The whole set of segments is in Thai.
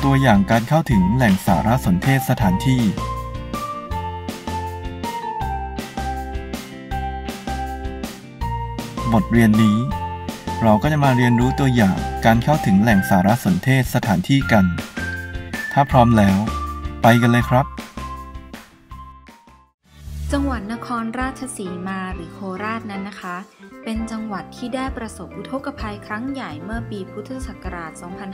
ตัวอย่างการเข้าถึงแหล่งสารสนเทศสถานที่บทเรียนนี้เราก็จะมาเรียนรู้ตัวอย่างการเข้าถึงแหล่งสารสนเทศสถานที่กันถ้าพร้อมแล้วไปกันเลยครับจังหวัดนครราชสีมาหรือโคราชนั้นนะคะเป็นจังหวัดที่ได้ประสบอุทกภัยครั้งใหญ่เมื่อปีพุทธศักราช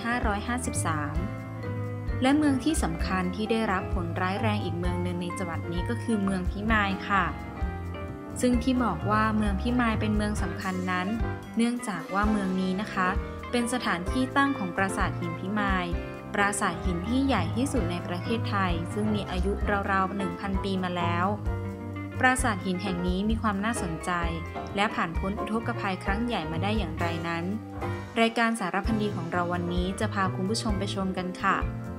2553 และเมืองที่สำคัญที่ได้รับผลร้ายแรงอีกเมืองหนึ่งในจังหวัดนี้ก็คือเมืองพิมายค่ะซึ่งที่บอกว่าเมืองพิมายเป็นเมืองสำคัญนั้นเนื่องจากว่าเมืองนี้นะคะเป็นสถานที่ตั้งของปราสาทหินพิมายปราสาทหินที่ใหญ่ที่สุดในประเทศไทยซึ่งมีอายุราวๆ 1,000 ปีมาแล้วปราสาทหินแห่งนี้มีความน่าสนใจและผ่านพ้นอุทกภัยครั้งใหญ่มาได้อย่างไรนั้นรายการสารพันดีของเราวันนี้จะพาคุณผู้ชมไปชมกันค่ะ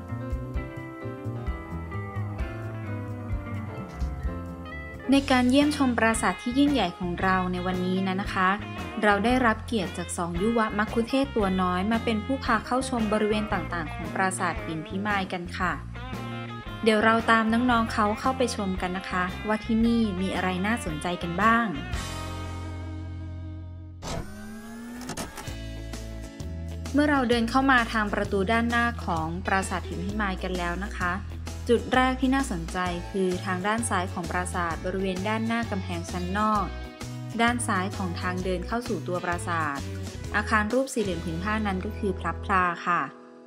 ในการเยี่ยมชมปราสาทที่ยิ่งใหญ่ของเราในวันนี้นะคะเราได้รับเกียรติจาก2ยุวมัคคุเทศก์ตัวน้อยมาเป็นผู้พาเข้าชมบริเวณต่างๆของปราสาทหินพิมายกันค่ะเดี๋ยวเราตามน้องๆเขาเข้าไปชมกันนะคะว่าที่นี่มีอะไรน่าสนใจกันบ้างเมื่อเราเดินเข้ามาทางประตูด้านหน้าของปราสาทหินพิมายกันแล้วนะคะจุดแรกที่น่าสนใจคือทางด้านซ้ายของปราสาทบริเวณด้านหน้ากำแพงชั้นนอกด้านซ้ายของทางเดินเข้าสู่ตัวปราสาทอาคารรูปสี่เหลี่ยมผืนผ้านั้นก็คือพระพลาค่ะ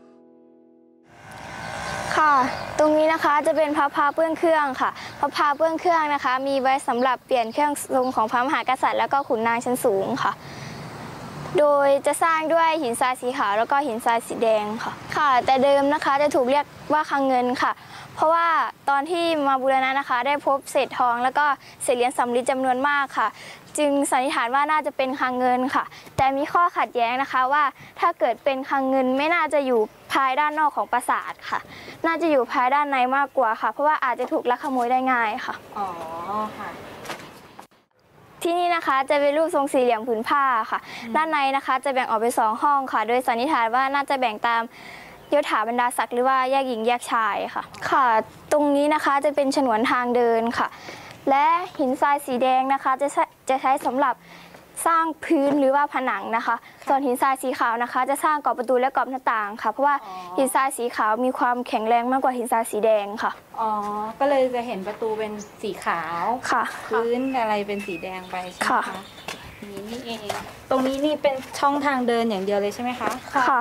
ค่ะตรงนี้นะคะจะเป็นพระพาเปื้อนเครื่องค่ะพระพาเปื้อนเครื่องนะคะมีไว้สำหรับเปลี่ยนเครื่องทรงของพระมหากษัตริย์แล้วก็ขุนนางชั้นสูงค่ะโดยจะสร้างด้วยหินทรายสีขาวแล้วก็หินทรายสีแดงค่ะแต่เดิมนะคะจะถูกเรียกว่าคลังเงินค่ะเพราะว่าตอนที่มาบูรณะนะคะได้พบเศษทองแล้วก็เศษเหรียญสำริดจำนวนมากค่ะจึงสันนิษฐานว่าน่าจะเป็นคลังเงินค่ะแต่มีข้อขัดแย้งนะคะว่าถ้าเกิดเป็นคลังเงินไม่น่าจะอยู่ภายด้านนอกของปราสาทค่ะน่าจะอยู่ภายด้านในมากกว่าค่ะเพราะว่าอาจจะถูกลักขโมยได้ง่ายค่ะอ๋อค่ะที่นี่นะคะจะเป็นรูปทรงสี่เหลี่ยมผืนผ้าค่ะด้านในนะคะจะแบ่งออกเป็น2ห้องค่ะโดยสันนิษฐานว่าน่าจะแบ่งตามยศถาบรรดาศักดิ์หรือว่าแยกหญิงแยกชายค่ะตรงนี้นะคะจะเป็นฉนวนทางเดินค่ะและหินทรายสีแดงนะคะจะใช้สำหรับสร้างพื้นหรือว่าผนังนะคะส่วนหินทรายสีขาวนะคะจะสร้างกรอบประตูและกรอบหน้าต่างค่ะเพราะว่าหินทรายสีขาวมีความแข็งแรงมากกว่าหินทรายสีแดงค่ะอ๋อก็เลยจะเห็นประตูเป็นสีขาวค่ะพื้นอะไรเป็นสีแดงไปใช่ไหมคะนี่เองตรงนี้นี่เป็นช่องทางเดินอย่างเดียวเลยใช่ไหมคะค่ะ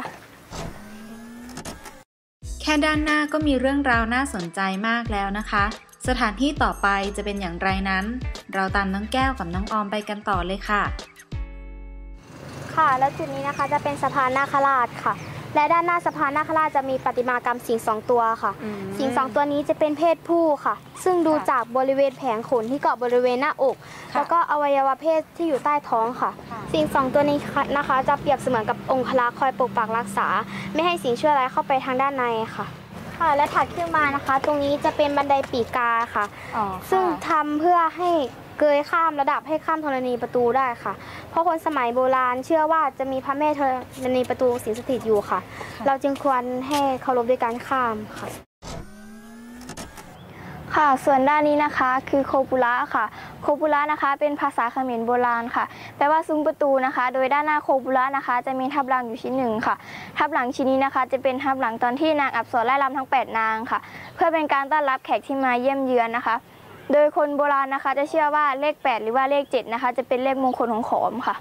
แค่ด้านหน้าก็มีเรื่องราวน่าสนใจมากแล้วนะคะสถานที่ต่อไปจะเป็นอย่างไรนั้นเราตามน้องแก้วกับน้องออมไปกันต่อเลยค่ะค่ะแล้วจุดนี้นะคะจะเป็นสะพานนาคราชค่ะและด้านหน้าสะพานนาคราชจะมีประติมากรรมสิงห์2ตัวค่ะสิงห์2ตัวนี้จะเป็นเพศผู้ค่ะซึ่งดูจากบริเวณแผงขนที่เกาะบริเวณหน้าอกแล้วก็อวัยวะเพศที่อยู่ใต้ท้องค่ะสิงห์2ตัวนี้นะคะจะเปรียบเสมือนกับองครักษ์คอยปกปักรักษาไม่ให้สิ่งชั่วร้ายเข้าไปทางด้านในค่ะและถัดขึ้นมานะคะตรงนี้จะเป็นบันไดปีกกาค่ะซึ่งทำเพื่อให้เกยข้ามระดับให้ข้ามธรณีประตูได้ค่ะเพราะคนสมัยโบราณเชื่อว่าจะมีพระแม่ธรณีประตูสิงสถิตอยู่ค่ะเราจึงควรให้เคารพด้วยการข้ามค่ะส่วนด้านนี้นะคะคือโคปุระค่ะโคปุระนะคะเป็นภาษาเขมรโบราณค่ะแปลว่าซุ้มประตูนะคะโดยด้านหน้าโคปุระนะคะจะมีทับหลังอยู่ชิ้นหนึ่งค่ะทับหลังชิ้นนี้นะคะจะเป็นทับหลังตอนที่นางอัปสรไล่รำทั้ง8นางค่ะเพื่อเป็นการต้อนรับแขกที่มาเยี่ยมเยือนนะคะโดยคนโบราณนะคะจะเชื่อว่าเลข8หรือว่าเลข7นะคะจะเป็นเลขมงคลของขอมค่ะ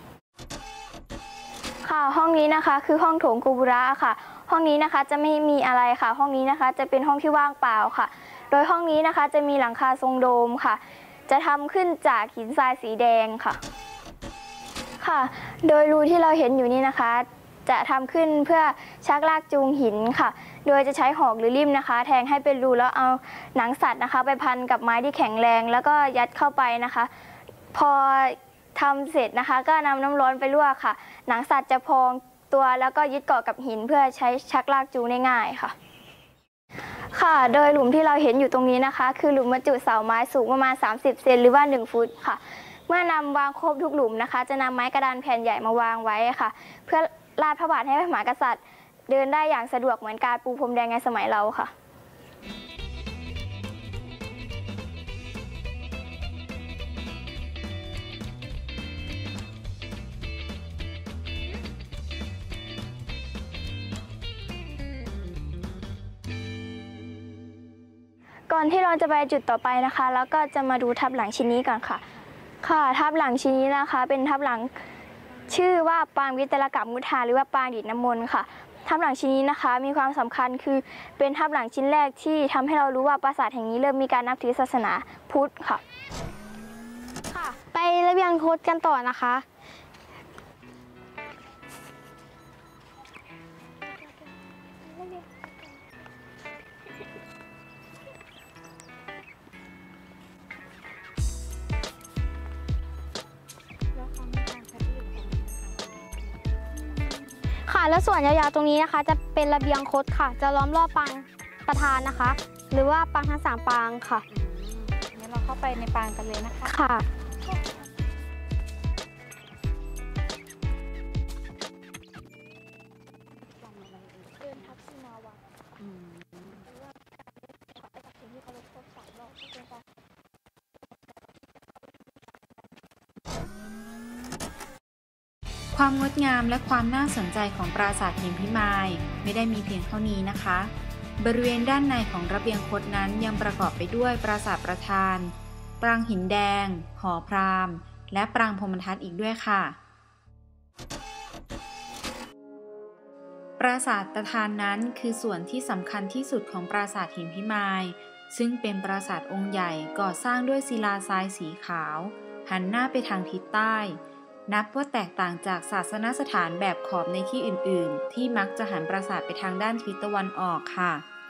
ห้องนี้นะคะคือห้องโถงโคปุระค่ะห้องนี้นะคะจะไม่มีอะไรค่ะห้องนี้นะคะจะเป็นห้องที่ว่างเปล่าค่ะโดยห้องนี้นะคะจะมีหลังคาทรงโดมค่ะจะทำขึ้นจากหินทรายสีแดงค่ะโดยรูที่เราเห็นอยู่นี้นะคะจะทำขึ้นเพื่อชักลากจูงหินค่ะโดยจะใช้หอกหรือลิ่มนะคะแทงให้เป็นรูแล้วเอาหนังสัตว์นะคะไปพันกับไม้ที่แข็งแรงแล้วก็ยัดเข้าไปนะคะพอทำเสร็จนะคะก็นำน้ำร้อนไปลวกค่ะหนังสัตว์จะพองตัวแล้วก็ยึดเกาะกับหินเพื่อใช้ชักลากจูงได้ง่ายค่ะโดยหลุมที่เราเห็นอยู่ตรงนี้นะคะคือหลุมบรรจุเสาไม้สูงประมาณ30เซนหรือว่า1ฟุตค่ะเมื่อนำวางครบทุกหลุมนะคะจะนำไม้กระดานแผ่นใหญ่มาวางไว้ค่ะเพื่อลาดพระบาทให้พระมหากษัตริย์เดินได้อย่างสะดวกเหมือนการปูพรมแดงในสมัยเราค่ะก่อนที่เราจะไปจุดต่อไปนะคะแล้วก็จะมาดูทับหลังชิ้นนี้ก่อนค่ะทับหลังชิ้นนี้นะคะเป็นทับหลังชื่อว่าปางวิตรกัปมุทาหรือว่าปางดิดน้ำมนต์ค่ะทับหลังชิ้นนี้นะคะมีความสำคัญคือเป็นทับหลังชิ้นแรกที่ทำให้เรารู้ว่าปราสาทแห่งนี้เริ่มมีการนับถือศาสนาพุทธค่ะไประเบียงคดกันต่อนะคะแล้วส่วนยาวๆตรงนี้นะคะจะเป็นระเบียงคดค่ะจะล้อมรอบปางประธานนะคะหรือว่าปางทั้ง3ปางค่ะงั้นเราเข้าไปในปางกันเลยนะคะค่ะความงดงามและความน่าสนใจของปราสาทหินพิมายไม่ได้มีเพียงเท่านี้นะคะบริเวณด้านในของระเบียงคดนั้นยังประกอบไปด้วยปราสาทประธานปรางหินแดงหอพราหมณ์และปรางพรหมทัตอีกด้วยค่ะปราสาทประธานนั้นคือส่วนที่สำคัญที่สุดของปราสาทหินพิมายซึ่งเป็นปราสาทองค์ใหญ่ก่อสร้างด้วยศิลาทรายสีขาวหันหน้าไปทางทิศใต้นับว่าแตกต่างจากศาสนสถานแบบขอบในที่อื่นๆที่มักจะหันปราสาทไปทางด้านทิศตะวันออกค่ะ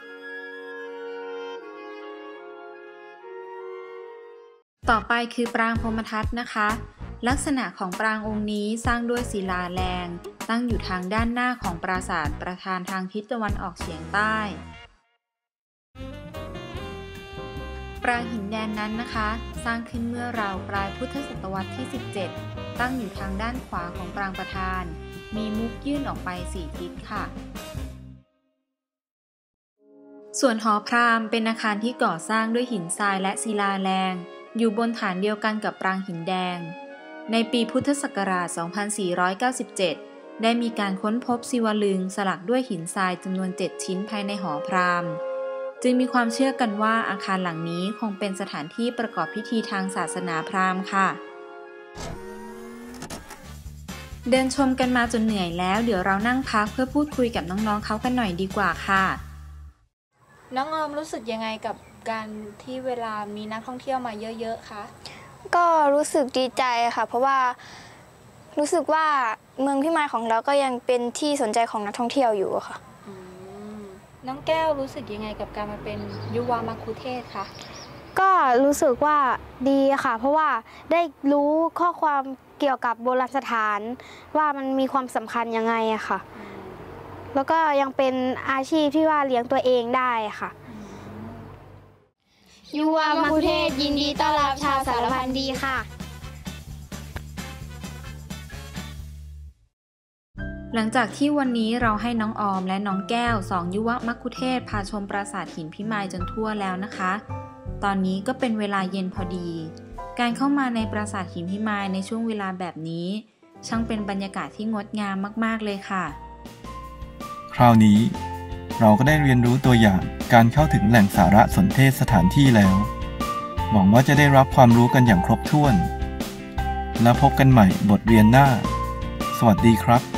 ต่อไปคือปรางพรหมทัตนะคะลักษณะของปรางองค์นี้สร้างด้วยศิลาแรงตั้งอยู่ทางด้านหน้าของปราสาทประธานทางทิศตะวันออกเฉียงใต้ปรางหินแดงนั้นนะคะสร้างขึ้นเมื่อราวปลายพุทธศตวรรษที่17ตั้งอยู่ทางด้านขวาของปรางประธานมีมุกยื่นออกไป4ทิศค่ะส่วนหอพราหมณ์เป็นอาคารที่ก่อสร้างด้วยหินทรายและศิลาแรงอยู่บนฐานเดียวกันกับปรางหินแดงในปีพุทธศักราช 2497 ได้มีการค้นพบศิวลึงสลักด้วยหินทรายจำนวน7ชิ้นภายในหอพราหมณ์จึงมีความเชื่อกันว่าอาคารหลังนี้คงเป็นสถานที่ประกอบพิธีทางศาสนาพราหมณ์ค่ะเดินชมกันมาจนเหนื่อยแล้วเดี๋ยวเรานั่งพักเพื่อพูดคุยกับน้องๆเขากันหน่อยดีกว่าค่ะน้องออมรู้สึกยังไงกับการที่เวลามีนักท่องเที่ยวมาเยอะๆคะก็รู้สึกดีใจค่ะเพราะว่ารู้สึกว่าเมืองพิมายของเราก็ยังเป็นที่สนใจของนักท่องเที่ยวอยู่ค่ะน้องแก้วรู้สึกยังไงกับการมาเป็นยุวมัคคุเทศค์คะก็รู้สึกว่าดีค่ะเพราะว่าได้รู้ข้อความเกี่ยวกับโบราณสถานว่ามันมีความสำคัญยังไงอะค่ะแล้วก็ยังเป็นอาชีพที่ว่าเลี้ยงตัวเองได้ค่ะยุวมัคคุเทศค์ยินดีต้อนรับชาวสารพันดีค่ะหลังจากที่วันนี้เราให้น้องออมและน้องแก้ว2ยุวมัคคุเทศค์พาชมปราสาทหินพิมายจนทั่วแล้วนะคะตอนนี้ก็เป็นเวลาเย็นพอดีการเข้ามาในปราสาทหินพิมายในช่วงเวลาแบบนี้ช่างเป็นบรรยากาศที่งดงามมากๆเลยค่ะคราวนี้เราก็ได้เรียนรู้ตัวอย่างการเข้าถึงแหล่งสารสนเทศสถานที่แล้วหวังว่าจะได้รับความรู้กันอย่างครบถ้วนแล้วพบกันใหม่บทเรียนหน้าสวัสดีครับ